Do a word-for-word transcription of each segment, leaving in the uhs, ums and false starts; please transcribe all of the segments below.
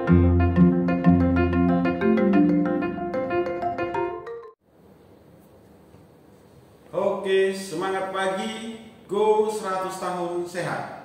Oke, semangat pagi, go seratus tahun sehat.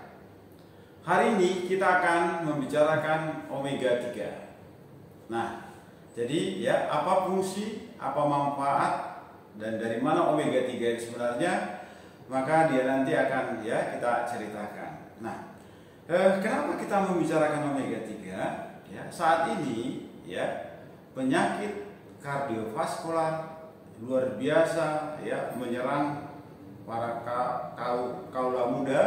Hari ini kita akan membicarakan omega tiga. Nah, jadi ya apa fungsi, apa manfaat, dan dari mana omega tiga itu sebenarnya, maka dia nanti akan ya kita ceritakan. Nah, eh, kenapa kita membicarakan omega tiga? Ya, saat ini ya penyakit kardiovaskular luar biasa ya menyerang para kau kaula muda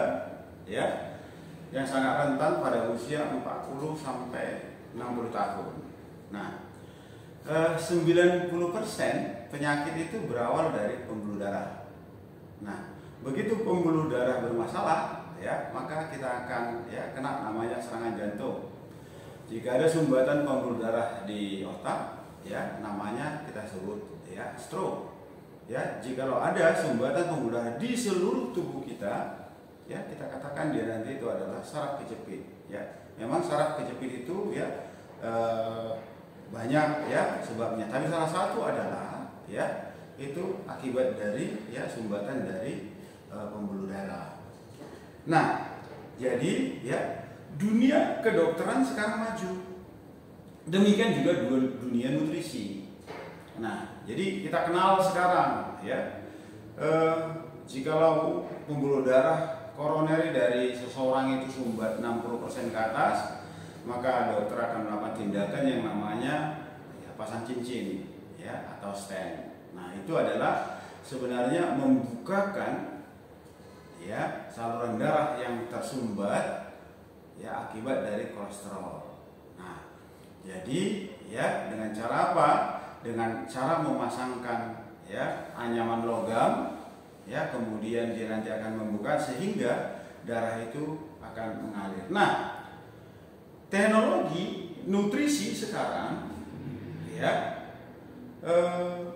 ya yang sangat rentan pada usia empat puluh sampai enam puluh tahun. Nah, eh, sembilan puluh persen penyakit itu berawal dari pembuluh darah. Nah, begitu pembuluh darah bermasalah ya, maka kita akan ya kena namanya serangan jantung. Jika ada sumbatan pembuluh darah di otak ya, namanya kita sebut ya stroke. Ya, jikalau ada sumbatan pembuluh darah di seluruh tubuh kita, ya kita katakan dia nanti itu adalah saraf kejepit. Ya, memang saraf kejepit itu ya eh, banyak ya sebabnya, tapi salah satu adalah ya itu akibat dari ya sumbatan dari eh, pembuluh darah. Nah, jadi ya dunia kedokteran sekarang maju. Demikian juga dunia nutrisi. Nah, jadi kita kenal sekarang ya, eh, jikalau pembuluh darah koroneri dari seseorang itu sumbat enam puluh persen ke atas, maka dokter akan melakukan tindakan yang namanya ya, pasang cincin ya atau stent. Nah, itu adalah sebenarnya membukakan ya saluran darah yang tersumbat ya akibat dari kolesterol. Nah, jadi ya dengan cara apa? Dengan cara memasangkan ya anyaman logam ya, kemudian dia nanti akan membuka sehingga darah itu akan mengalir. Nah, teknologi nutrisi sekarang ya eh,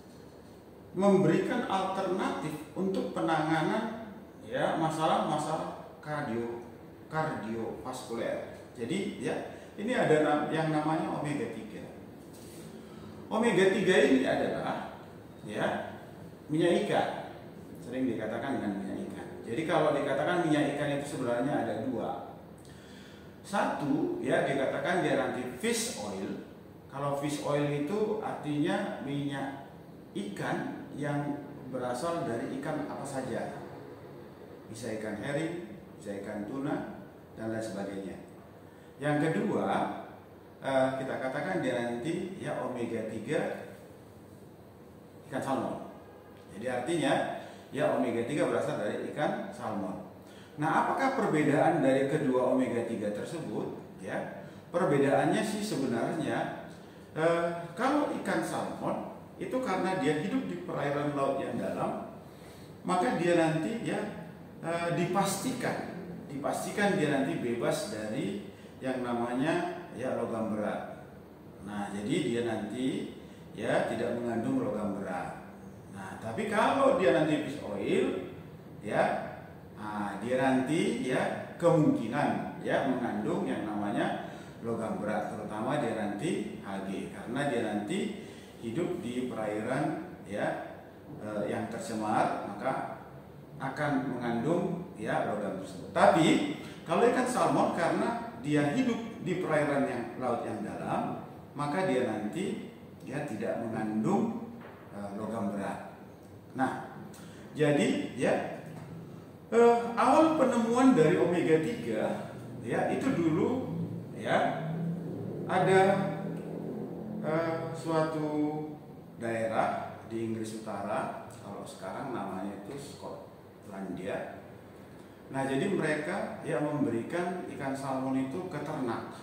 memberikan alternatif untuk penanganan ya masalah-masalah kardio kardiovaskuler. Jadi ya ini ada yang namanya omega tiga. Omega tiga ini adalah ya minyak ikan. Sering dikatakan dengan minyak ikan. Jadi kalau dikatakan minyak ikan itu sebenarnya ada dua. Satu ya dikatakan dia nanti fish oil. Kalau fish oil itu artinya minyak ikan yang berasal dari ikan apa saja. Bisa ikan herring, bisa ikan tuna, dan lain sebagainya. Yang kedua, eh, kita katakan dia nanti ya omega tiga ikan salmon. Jadi artinya ya omega tiga berasal dari ikan salmon. Nah, apakah perbedaan dari kedua omega tiga tersebut? Ya, perbedaannya sih sebenarnya eh, kalau ikan salmon itu karena dia hidup di perairan laut yang dalam, maka dia nanti ya eh, dipastikan dipastikan dia nanti bebas dari yang namanya ya logam berat. Nah, jadi dia nanti ya tidak mengandung logam berat. Nah, tapi kalau dia nanti fish oil ya, nah, dia nanti ya kemungkinan ya mengandung yang namanya logam berat, terutama dia nanti H G, karena dia nanti hidup di perairan ya eh, yang tercemar, maka akan mengandung ya logam tersebut. Tapi kalau ikan salmon karena dia hidup di perairan yang laut yang dalam, maka dia nanti ya tidak mengandung uh, logam berat. Nah, jadi ya uh, awal penemuan dari omega tiga ya itu dulu ya ada uh, suatu daerah di Inggris Utara, kalau sekarang namanya itu Skotlandia. Nah, jadi mereka ya memberikan ikan salmon itu ke ternak.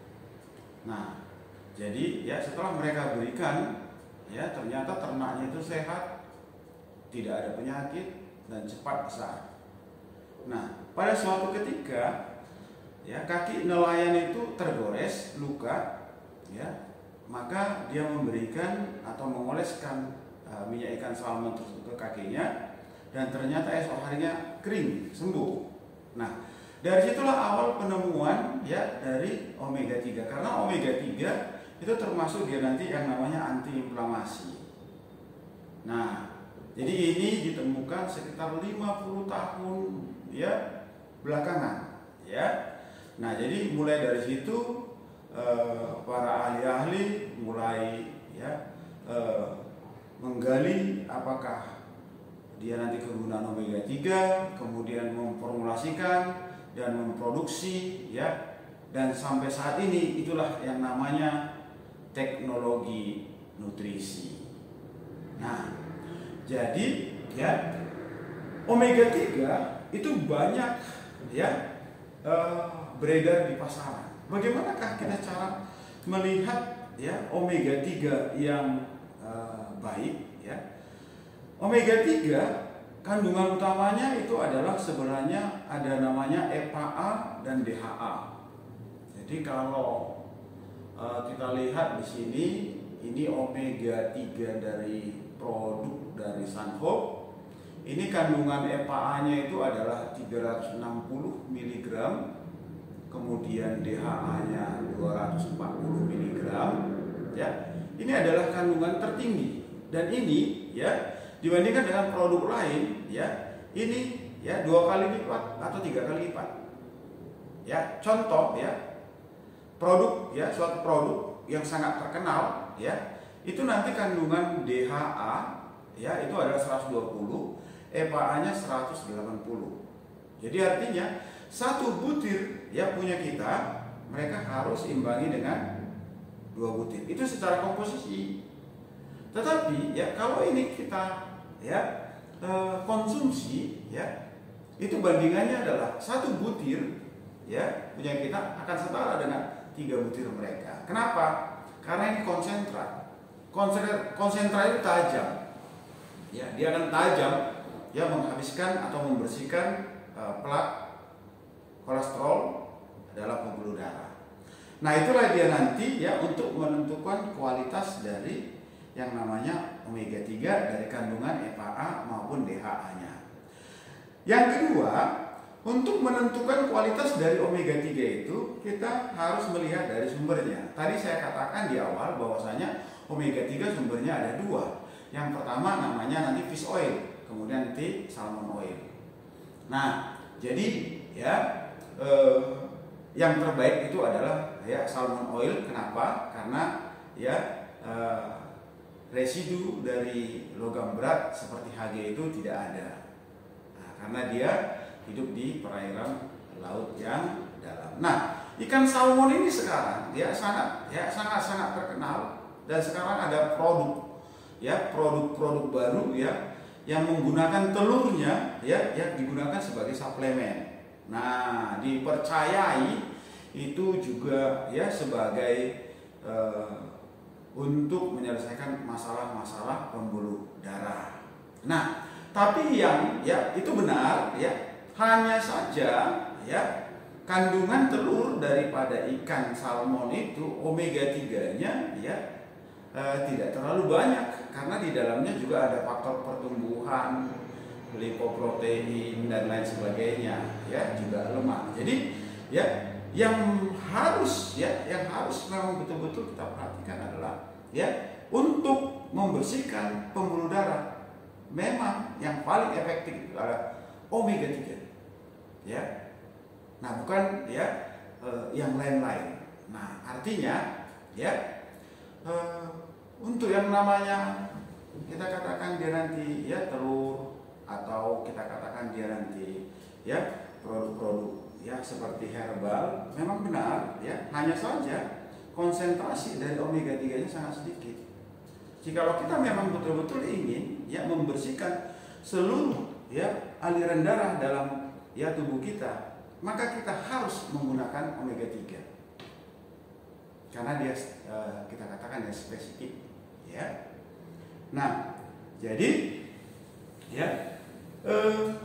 Nah, jadi ya setelah mereka berikan ya ternyata ternaknya itu sehat, tidak ada penyakit dan cepat besar. Nah, pada suatu ketika ya kaki nelayan itu tergores, luka ya, maka dia memberikan atau mengoleskan uh, minyak ikan salmon tersebut ke kakinya, dan ternyata esok harinya kering, sembuh. Nah, Dari situlah awal penemuan ya dari omega tiga, karena omega tiga itu termasuk dia nanti yang namanya antiinflamasi. Nah, jadi ini ditemukan sekitar lima puluh tahun ya belakangan ya. Nah, jadi mulai dari situ eh, para ahli-ahli mulai ya eh, menggali apakah dia nanti kegunaan omega tiga, kemudian memformulasikan dan memproduksi ya, dan sampai saat ini itulah yang namanya teknologi nutrisi. Nah, jadi ya omega tiga itu banyak ya uh, beredar di pasaran. Bagaimanakah kita cara melihat ya omega tiga yang uh, baik ya? Omega tiga kandungan utamanya itu adalah sebenarnya ada namanya E P A A dan D H A. Jadi kalau uh, kita lihat di sini, ini omega tiga dari produk dari Sunhope. Ini kandungan E P A A-nya itu adalah tiga ratus enam puluh miligram, kemudian D H A-nya dua ratus empat puluh miligram. Ya, ini adalah kandungan tertinggi dan ini ya dibandingkan dengan produk lain ya ini ya dua kali lipat atau tiga kali lipat ya. Contoh ya, produk ya suatu produk yang sangat terkenal ya itu nanti kandungan D H A ya itu adalah seratus dua puluh, E P A A-nya seratus delapan puluh. Jadi artinya satu butir ya punya kita mereka harus imbangi dengan dua butir itu secara komposisi. Tetapi ya kalau ini kita ya e, konsumsi ya itu bandingannya adalah satu butir ya punya kita akan setara dengan tiga butir mereka. Kenapa? Karena ini konsentrat. Konsentrat, konsentrat itu tajam ya, dia akan tajam ya menghabiskan atau membersihkan e, plat kolesterol dalam pembuluh darah. Nah, itulah dia nanti ya untuk menentukan kualitas dari yang namanya omega tiga dari kandungan E P A A maupun D H A-nya. Yang kedua, untuk menentukan kualitas dari omega tiga itu kita harus melihat dari sumbernya. Tadi saya katakan di awal bahwasanya omega tiga sumbernya ada dua. Yang pertama namanya nanti fish oil, kemudian nanti salmon oil. Nah, jadi ya eh, yang terbaik itu adalah ya salmon oil. Kenapa? Karena ya eh, residu dari logam berat seperti H G itu tidak ada. Nah, karena dia hidup di perairan laut yang dalam. Nah, ikan salmon ini sekarang dia sangat ya sangat sangat terkenal dan sekarang ada produk ya produk-produk baru ya yang menggunakan telurnya ya yang digunakan sebagai suplemen. Nah, dipercayai itu juga ya sebagai eh, untuk menyelesaikan masalah-masalah pembuluh darah. Nah, tapi yang ya itu benar ya, hanya saja ya kandungan telur daripada ikan salmon itu omega tiga-nya ya e, tidak terlalu banyak karena di dalamnya juga ada faktor pertumbuhan, lipoprotein dan lain sebagainya ya, juga lemak. Jadi ya yang harus ya yang harus memang betul-betul kita perhatikan adalah ya untuk membersihkan pembuluh darah memang yang paling efektif adalah omega tiga ya. Nah, bukan ya eh, yang lain-lain. Nah, artinya ya eh, untuk yang namanya kita katakan dia nanti ya telur atau kita katakan dia nanti ya produk-produk ya seperti herbal memang benar ya, hanya saja konsentrasi dari omega tiga nya sangat sedikit. Jikalau kita memang betul-betul ingin ya membersihkan seluruh ya aliran darah dalam ya tubuh kita, maka kita harus menggunakan omega tiga karena dia uh, kita katakan dia spesifik ya. Nah, jadi ya uh,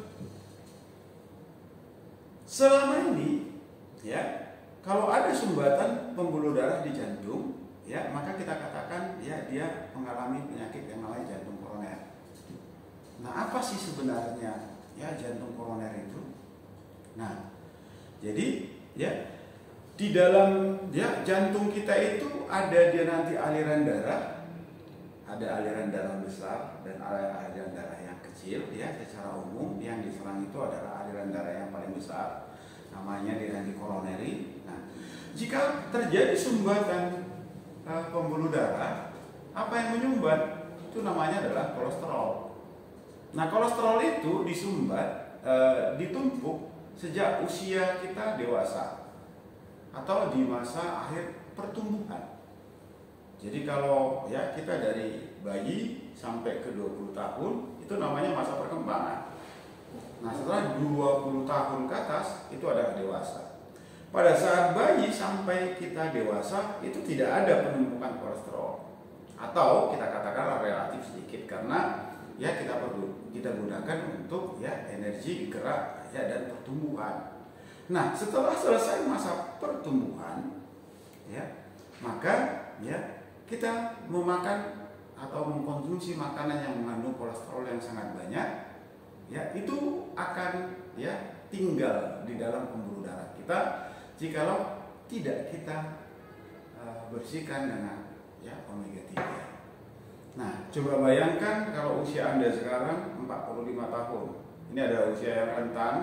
selama ini ya kalau ada sumbatan pembuluh darah di jantung ya, maka kita katakan ya dia mengalami penyakit yang namanya jantung koroner. Nah, apa sih sebenarnya ya jantung koroner itu? Nah, Jadi ya di dalam ya jantung kita itu ada dia nanti aliran darah, ada aliran darah besar dan aliran darah yang kecil ya. Secara umum yang diserang itu adalah aliran darah yang paling besar, namanya dia nanti koroneri. Nah, jika terjadi sumbatan uh, pembuluh darah, apa yang menyumbat itu namanya adalah kolesterol. Nah, kolesterol itu disumbat, uh, ditumpuk sejak usia kita dewasa atau di masa akhir pertumbuhan. Jadi kalau ya kita dari bayi sampai ke dua puluh tahun itu namanya masa perkembangan. Nah, setelah dua puluh tahun ke atas itu adalah dewasa. Pada saat bayi sampai kita dewasa itu tidak ada penumpukan kolesterol, atau kita katakan relatif sedikit karena ya kita perlu kita gunakan untuk ya energi, gerak ya dan pertumbuhan. Nah, setelah selesai masa pertumbuhan ya, maka ya kita memakan atau mengkonsumsi makanan yang mengandung kolesterol yang sangat banyak, ya itu akan ya tinggal di dalam pembuluh darah kita jikalau tidak kita uh, bersihkan dengan ya omega tiga. Nah, coba bayangkan kalau usia Anda sekarang empat puluh lima tahun. Ini adalah usia yang rentan.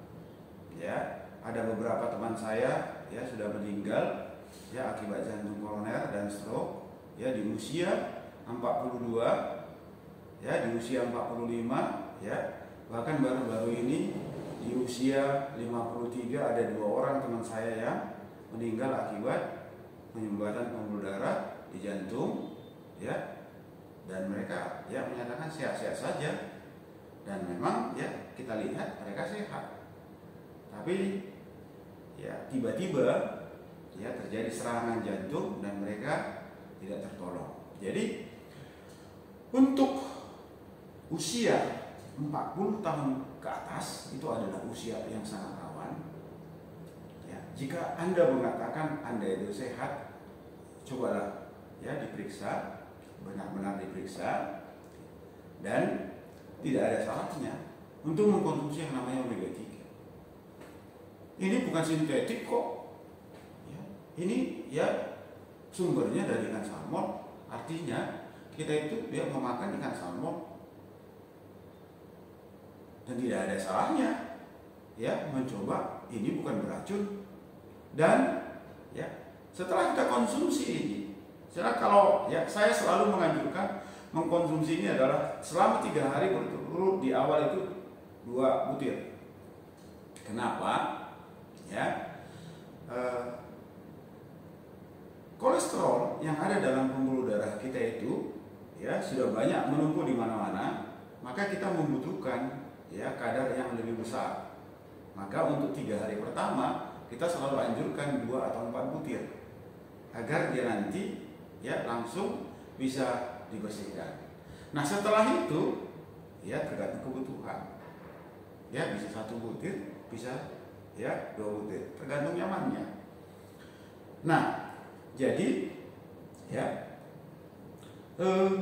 Ya, ada beberapa teman saya ya sudah meninggal ya akibat jantung koroner dan stroke ya di usia empat puluh dua, ya di usia empat puluh lima, ya bahkan baru-baru ini di usia lima puluh tiga ada dua orang teman saya yang meninggal akibat penyumbatan pembuluh darah di jantung, ya. Dan mereka ya menyatakan sehat-sehat saja, dan memang ya kita lihat mereka sehat, tapi ya tiba-tiba ya terjadi serangan jantung dan mereka tidak tertolong. Jadi untuk usia empat puluh tahun ke atas itu adalah usia yang sangat rawan. Ya, jika Anda mengatakan Anda itu sehat, cobalah ya diperiksa, benar-benar diperiksa, dan tidak ada salahnya untuk mengkonsumsi yang namanya omega tiga. Ini bukan sintetik kok. Ya, ini ya sumbernya dari ikan salmon, artinya kita itu ya memakan ikan salmon dan tidak ada salahnya ya mencoba. Ini bukan beracun, dan ya setelah kita konsumsi ini, setelah kalau ya saya selalu menganjurkan mengkonsumsi ini adalah selama tiga hari berturut-turut. Di awal itu dua butir. Kenapa? Ya, eh, kolesterol yang ada dalam pembuluh darah kita itu ya sudah banyak menumpuk di mana-mana, maka kita membutuhkan ya kadar yang lebih besar. Maka untuk tiga hari pertama kita selalu anjurkan dua atau empat butir agar dia nanti ya langsung bisa dibersihkan. Nah, setelah itu ya tergantung kebutuhan. Ya bisa satu butir, bisa ya dua butir, tergantung nyamannya. Nah, jadi ya eh,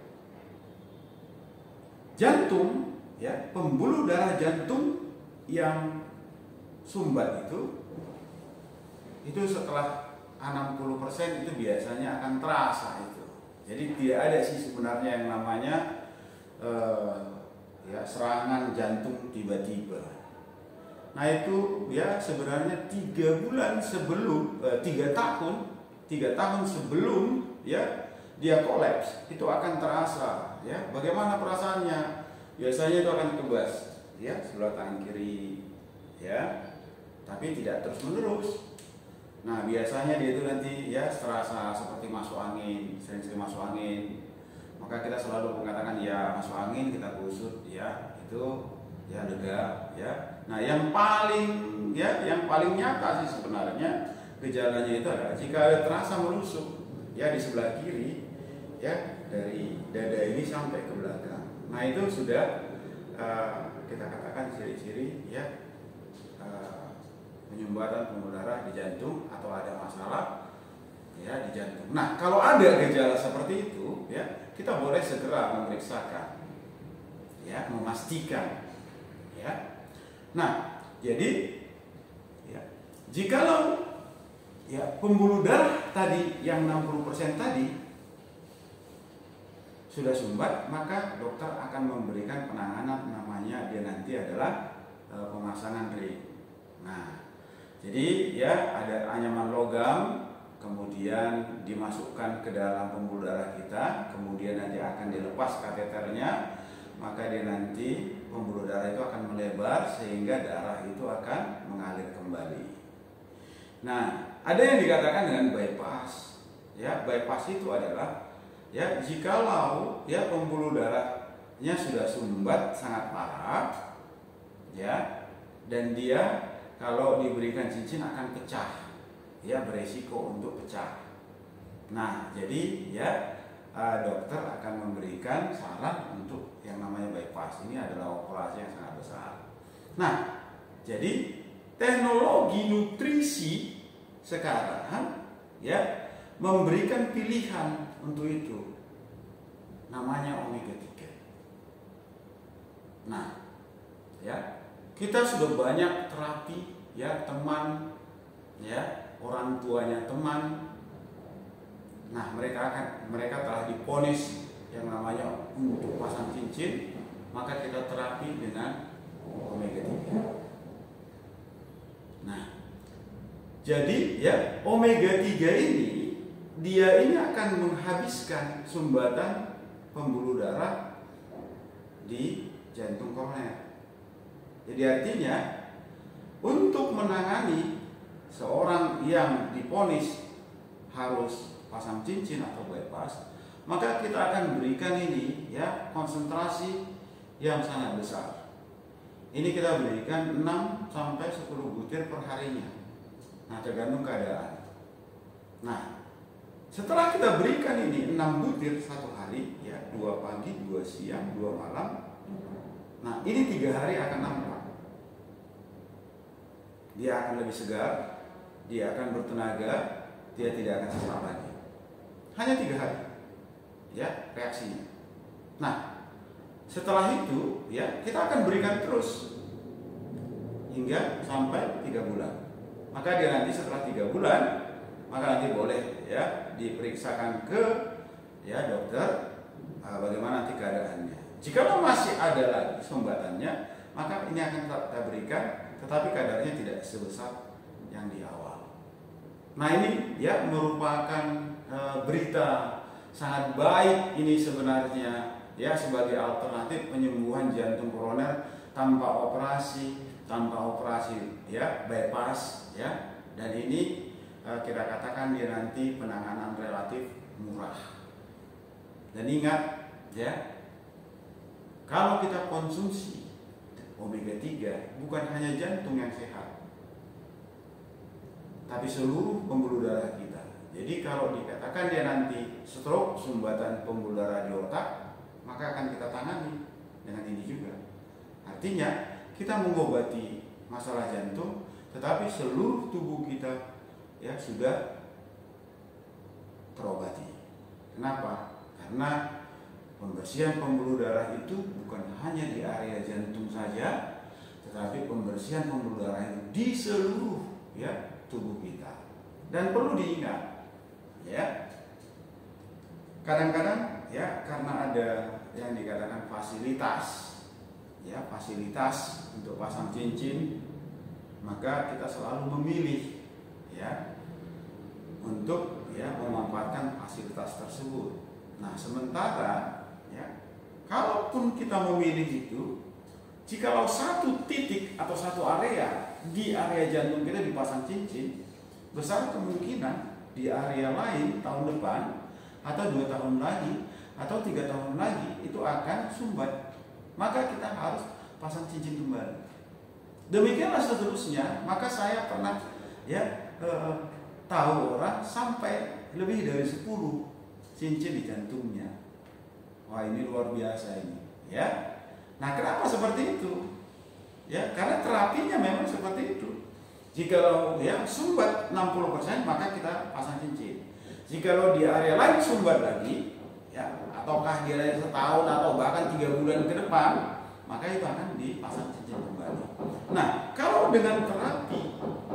jantung ya pembuluh darah jantung yang sumbat itu itu setelah enam puluh persen itu biasanya akan terasa itu. Jadi tidak ada sih sebenarnya yang namanya eh, ya serangan jantung tiba-tiba. Nah itu ya sebenarnya tiga bulan sebelum eh, tiga tahun tiga tahun sebelum ya dia kolaps itu akan terasa. Ya bagaimana perasaannya? Biasanya itu akan kebas ya sebelah tangan kiri ya, tapi tidak terus menerus. Nah biasanya dia itu nanti ya terasa seperti masuk angin, sering-sering masuk angin. Maka kita selalu mengatakan ya masuk angin, kita gusut ya itu ya lega ya. Nah yang paling ya yang paling nyata sih sebenarnya gejalanya itu adalah jika ada terasa menusuk ya di sebelah kiri ya dari dada ini sampai ke belakang. Nah itu sudah uh, kita katakan ciri-ciri ya uh, penyumbatan pembuluh darah di jantung atau ada masalah ya di jantung. Nah kalau ada gejala seperti itu ya kita boleh segera memeriksakan ya memastikan ya. Nah jadi ya Jikalau ya pembuluh darah tadi yang enam puluh persen tadi sudah sumbat, maka dokter akan memberikan penanganan namanya dia nanti adalah e, pemasangan ring. Nah, jadi ya ada anyaman logam, kemudian dimasukkan ke dalam pembuluh darah kita, kemudian nanti akan dilepas kateternya, maka dia nanti pembuluh darah itu akan melebar sehingga darah itu akan mengalir kembali. Nah, ada yang dikatakan dengan bypass. Ya, bypass itu adalah ya jikalau ya pembuluh darahnya sudah sumbat sangat parah, ya, dan dia kalau diberikan cincin akan pecah, ya beresiko untuk pecah. Nah, jadi ya dokter akan memberikan saran untuk yang namanya bypass. Ini adalah operasi yang sangat besar. Nah, jadi teknologi nutrisi sekarang ya memberikan pilihan untuk itu, namanya omega tiga. Nah, ya kita sudah banyak terapi ya teman ya orang tuanya teman. Nah, mereka akan mereka telah diponis yang namanya untuk pasang cincin, maka kita terapi dengan omega tiga. Nah, jadi ya omega tiga ini dia ini akan menghabiskan sumbatan pembuluh darah di jantung koroner. Jadi artinya untuk menangani seorang yang diponis harus pasang cincin atau bypass, maka kita akan berikan ini ya konsentrasi yang sangat besar. Ini kita berikan enam sampai sepuluh butir per harinya. Nah, tergantung keadaan. Nah, setelah kita berikan ini enam butir satu hari, ya dua pagi, dua siang, dua malam. Nah, ini tiga hari akan nampak. Dia akan lebih segar, dia akan bertenaga, dia tidak akan sesak lagi. Hanya tiga hari, ya reaksinya. Nah, setelah itu, ya kita akan berikan terus hingga sampai tiga bulan. Maka dia nanti setelah tiga bulan, maka nanti boleh ya diperiksakan ke ya dokter uh, bagaimana nanti keadaannya. Jika masih ada lagi sumbatannya, maka ini akan kita berikan, tetapi kadarnya tidak sebesar yang di awal. Nah, ini ya merupakan uh, berita sangat baik ini sebenarnya ya sebagai alternatif penyembuhan jantung koroner tanpa operasi, tanpa operasi ya bypass ya, dan ini uh, kita katakan dia nanti penanganan relatif murah. Dan ingat ya, kalau kita konsumsi omega tiga bukan hanya jantung yang sehat, tapi seluruh pembuluh darah kita. Jadi kalau dikatakan dia nanti stroke, sumbatan pembuluh darah di otak, maka akan kita tangani dengan ini juga. Artinya kita mengobati masalah jantung, tetapi seluruh tubuh kita ya sudah terobati. Kenapa? Karena pembersihan pembuluh darah itu bukan hanya di area jantung saja, tetapi pembersihan pembuluh darah itu di seluruh ya tubuh kita. Dan perlu diingat ya, kadang-kadang ya karena ada yang dikatakan fasilitas ya fasilitas untuk pasang cincin, maka kita selalu memilih ya untuk ya memanfaatkan fasilitas tersebut. Nah, sementara ya kalaupun kita memilih itu, jikalau satu titik atau satu area di area jantung kita dipasang cincin, besar kemungkinan di area lain tahun depan atau dua tahun lagi atau tiga tahun lagi itu akan sumbat. Maka kita harus pasang cincin kembali. Demikianlah seterusnya. Maka saya pernah ya eh, tahu orang sampai lebih dari sepuluh cincin di jantungnya. Wah, ini luar biasa ini, ya. Nah, kenapa seperti itu? Ya, karena terapinya memang seperti itu. Jika ya sumbat enam puluh persen, maka kita pasang cincin. Jika di area lain sumbat lagi, ya, ataukah dia lagi setahun atau bahkan tiga bulan ke depan, maka itu akan dipasang cincin kembali. Nah, kalau dengan terapi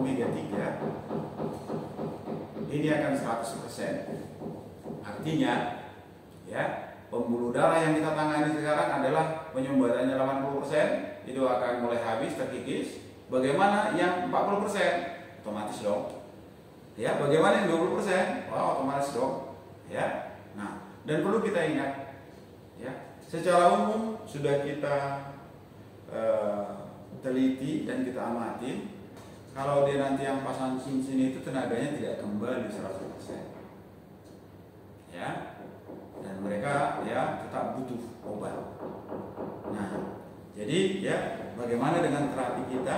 omega tiga ini akan seratus persen. Artinya ya, pembuluh darah yang kita tangani sekarang adalah penyumbatannya delapan puluh persen, itu akan mulai habis, terkikis. Bagaimana yang empat puluh persen? Otomatis dong. Ya, bagaimana yang dua puluh persen? Wah, otomatis dong. Ya. Nah, dan perlu kita ingat ya, secara umum sudah kita uh, teliti dan kita amati, kalau dia nanti yang pasang cincin itu tenaganya tidak kembali seratus persen. Ya. Dan mereka ya tetap butuh obat. Nah, jadi ya bagaimana dengan terapi kita?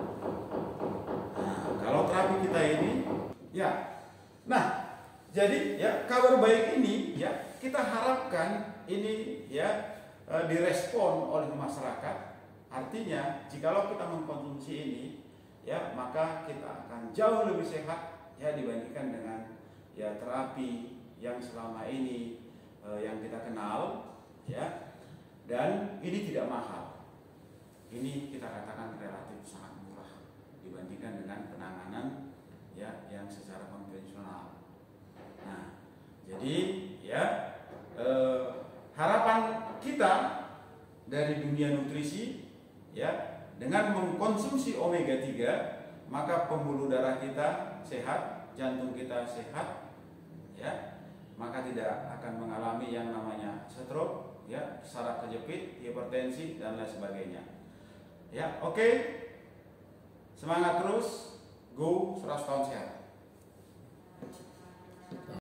Nah, kalau terapi kita ini ya, nah jadi ya kabar baik ini ya kita harapkan ini ya e, direspon oleh masyarakat. Artinya jikalau kita mengkonsumsi ini ya, maka kita akan jauh lebih sehat ya dibandingkan dengan ya terapi yang selama ini e, yang kita kenal ya, dan ini tidak mahal. Ini kita katakan relatif sangat murah dibandingkan dengan penanganan ya yang secara konvensional. Nah, jadi ya eh, harapan kita dari dunia nutrisi ya, dengan mengkonsumsi omega tiga maka pembuluh darah kita sehat, jantung kita sehat ya, maka tidak akan mengalami yang namanya stroke ya, saraf kejepit, hipertensi dan lain sebagainya. Ya, oke. Okay. Semangat terus, go seratus tahun sehat.